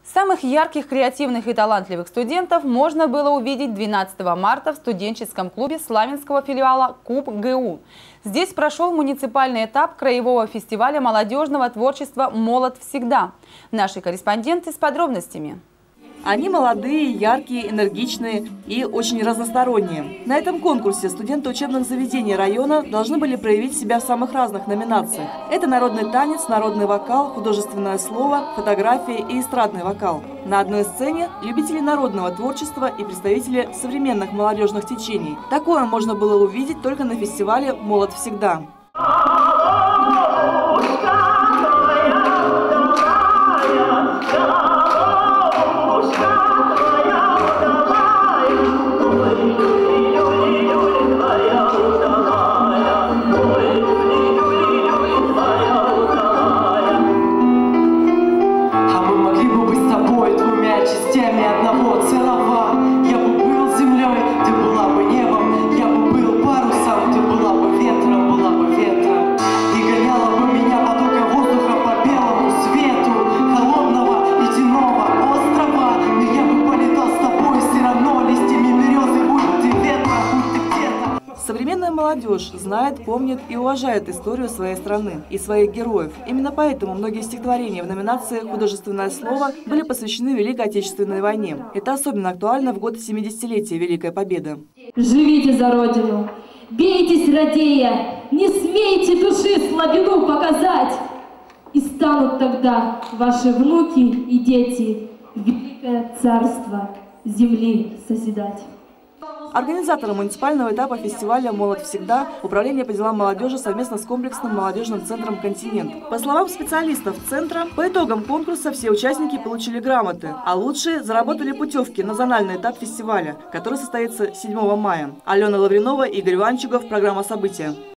Самых ярких, креативных и талантливых студентов можно было увидеть 12 марта в студенческом клубе славянского филиала КУБ ГУ. Здесь прошел муниципальный этап краевого фестиваля молодежного творчества «Молод всегда». Наши корреспонденты с подробностями. Они молодые, яркие, энергичные и очень разносторонние. На этом конкурсе студенты учебных заведений района должны были проявить себя в самых разных номинациях. Это народный танец, народный вокал, художественное слово, фотография и эстрадный вокал. На одной сцене любители народного творчества и представители современных молодежных течений. Такое можно было увидеть только на фестивале «Молод всегда». Одного целого. Я бы был землей, ты была бы небом. Я бы был парусом, ты была бы ветром, и гоняла бы меня потоком воздуха по белому свету холодного ледяного острова. Но я бы полетал с тобой все равно листьями березы, будь ты ветра, будь ты где-то. Современная молодежь знает, помнит и уважает историю своей страны и своих героев. Именно поэтому многие стихотворения в номинации «Художественное слово» были посвящены Великой Отечественной войне. Это особенно актуально в год 70-летия Великой Победы. Живите за Родину, бейтесь, радея, не смейте души слабину показать. И станут тогда ваши внуки и дети великое царство земли созидать. Организатором муниципального этапа фестиваля «Молод всегда» Управление по делам молодежи совместно с комплексным молодежным центром «Континент». По словам специалистов центра, по итогам конкурса все участники получили грамоты, а лучшие заработали путевки на зональный этап фестиваля, который состоится 7 мая. Алена Лавринова, Игорь Ванчугов, программа «События».